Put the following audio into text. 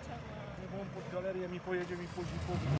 Czemu? No bo on pod galerię mi pojedzie, mi po zipowi.